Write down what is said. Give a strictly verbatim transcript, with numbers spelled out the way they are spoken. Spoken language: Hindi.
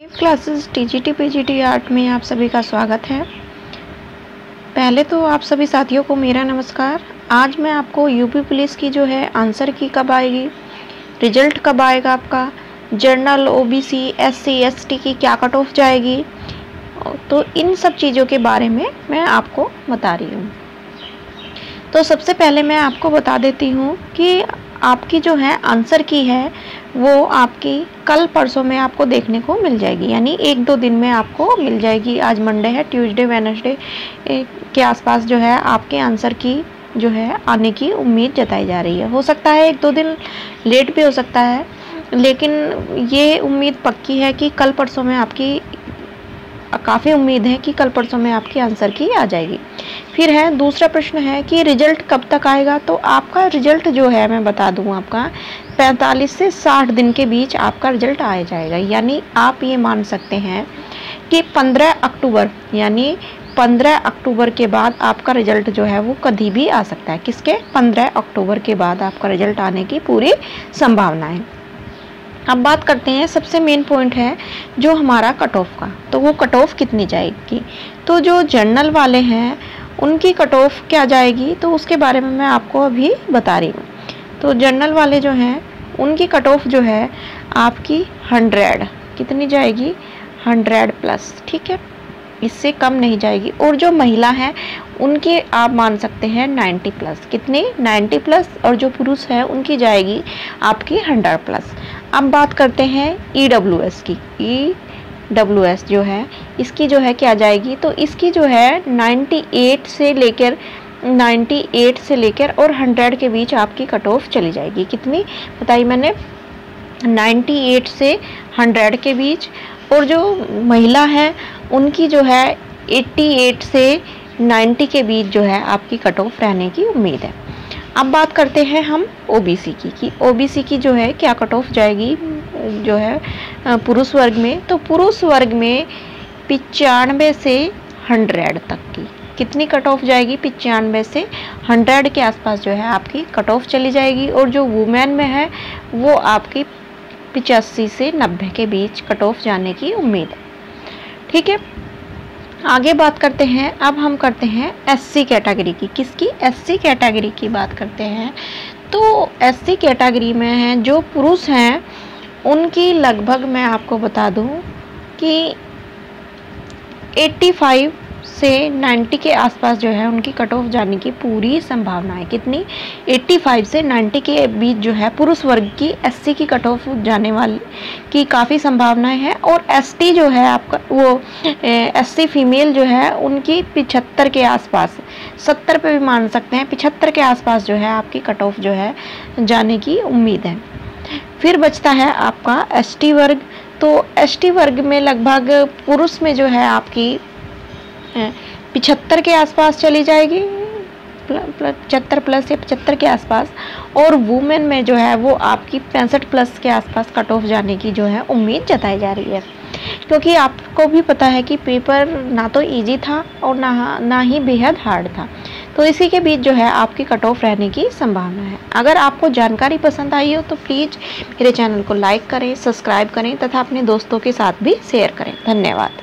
क्लासेस टीजीटी पीजीटी आर्ट में आप सभी का स्वागत है। पहले तो आप सभी साथियों को मेरा नमस्कार। आज मैं आपको यूपी पुलिस की जो है आंसर की कब आएगी, रिजल्ट कब आएगा, आपका जनरल ओबीसी एससी एसटी की क्या कट ऑफ जाएगी, तो इन सब चीज़ों के बारे में मैं आपको बता रही हूँ। तो सबसे पहले मैं आपको बता देती हूँ कि आपकी जो है आंसर की है वो आपकी कल परसों में आपको देखने को मिल जाएगी, यानी एक दो दिन में आपको मिल जाएगी। आज मंडे है, ट्यूसडे वेडनेसडे के आसपास जो है आपके आंसर की जो है आने की उम्मीद जताई जा रही है। हो सकता है एक दो दिन लेट भी हो सकता है, लेकिन ये उम्मीद पक्की है कि कल परसों में आपकी काफ़ी उम्मीद है कि कल परसों में आपकी आंसर की आ जाएगी। फिर है दूसरा प्रश्न है कि रिजल्ट कब तक आएगा। तो आपका रिजल्ट जो है मैं बता दूं, आपका पैंतालीस से साठ दिन के बीच आपका रिजल्ट आ जाएगा। यानी आप ये मान सकते हैं कि पंद्रह अक्टूबर यानी पंद्रह अक्टूबर के बाद आपका रिजल्ट जो है वो कभी भी आ सकता है। किसके? पंद्रह अक्टूबर के बाद आपका रिजल्ट आने की पूरी संभावना है। अब बात करते हैं, सबसे मेन पॉइंट है जो हमारा कट ऑफ का, तो वो कट ऑफ कितनी जाएगी। तो जो जर्नल वाले हैं उनकी कट ऑफ क्या जाएगी, तो उसके बारे में मैं आपको अभी बता रही हूँ। तो जर्नल वाले जो हैं उनकी कट ऑफ जो है आपकी हंड्रेड कितनी जाएगी, हंड्रेड प्लस, ठीक है, इससे कम नहीं जाएगी। और जो महिला है उनके आप मान सकते हैं नाइन्टी प्लस, कितनी, नाइन्टी प्लस। और जो पुरुष है उनकी जाएगी आपकी हंड्रेड प्लस। अब बात करते हैं ई डब्ल्यू एस की। ई डब्ल्यू एस जो है इसकी जो है क्या जाएगी, तो इसकी जो है अट्ठानवे से लेकर अट्ठानवे से लेकर और सौ के बीच आपकी कट ऑफ चली जाएगी। कितनी बताई मैंने, अट्ठानवे से सौ के बीच। और जो महिला है उनकी जो है अट्ठासी से नब्बे के बीच जो है आपकी कट ऑफ रहने की उम्मीद है। अब बात करते हैं हम ओबीसी की कि ओबीसी की जो है क्या कट ऑफ जाएगी जो है पुरुष वर्ग में। तो पुरुष वर्ग में पचानवे से हंड्रेड तक की कितनी कट ऑफ जाएगी, पचानवे से हंड्रेड के आसपास जो है आपकी कट ऑफ चली जाएगी। और जो वुमेन में है वो आपकी पचासी से नब्बे के बीच कट ऑफ जाने की उम्मीद है, ठीक है। आगे बात करते हैं, अब हम करते हैं एससी कैटेगरी की। किसकी? एससी कैटेगरी की बात करते हैं। तो एससी कैटेगरी में हैं जो पुरुष हैं उनकी लगभग मैं आपको बता दूं कि पचासी से नब्बे के आसपास जो है उनकी कट ऑफ जाने की पूरी संभावना है। कितनी? पचासी से नब्बे के बीच जो है पुरुष वर्ग की एससी की कट ऑफ जाने वाली की काफ़ी संभावनाएं हैं। और एसटी जो है आपका वो एससी फीमेल जो है उनकी पचहत्तर के आसपास, सत्तर पे भी मान सकते हैं, पचहत्तर के आसपास जो है आपकी कट ऑफ जो है जाने की उम्मीद है। फिर बचता है आपका एसटी वर्ग। तो एसटी वर्ग में लगभग पुरुष में जो है आपकी पिछहत्तर के आसपास चली जाएगी, पचहत्तर प्लस या पचहत्तर के आसपास। और वुमेन में जो है वो आपकी पैंसठ प्लस के आसपास कट ऑफ जाने की जो है उम्मीद जताई जा रही है। क्योंकि आपको भी पता है कि पेपर ना तो इजी था और ना ना ही बेहद हार्ड था, तो इसी के बीच जो है आपकी कट ऑफ रहने की संभावना है। अगर आपको जानकारी पसंद आई हो तो प्लीज़ मेरे चैनल को लाइक करें, सब्सक्राइब करें तथा अपने दोस्तों के साथ भी शेयर करें। धन्यवाद।